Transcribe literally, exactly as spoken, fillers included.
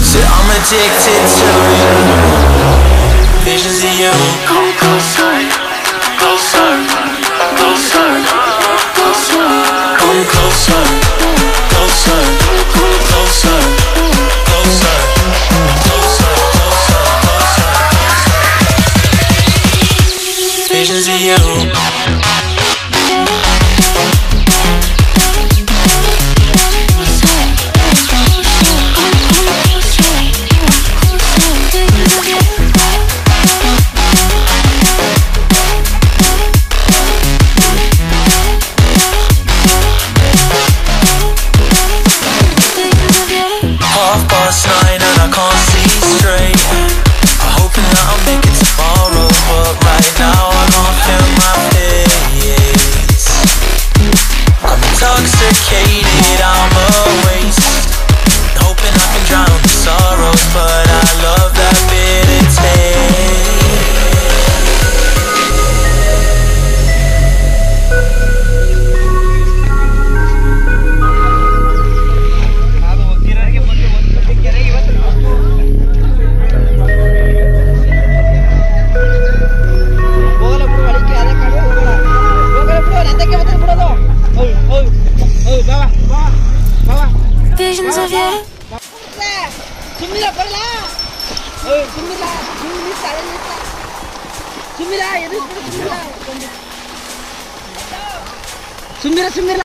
Said I'm addicted to you. Visions of you. Come closer, closer, closer, closer. Come closer, closer, closer, closer, closer, closer, closer. Visions of you. Half past nine and I can't see straight. I'm hoping that I'll make it tomorrow, but right now I can't feel my face. I'm intoxicated, I'm a waste, hoping I can drown the sorrows, but I love that bitter taste. Visions of you. Sumira parla. Hey, Sumira, Sumira, Sumira, Sumira, Sumira, Sumira, Sumira.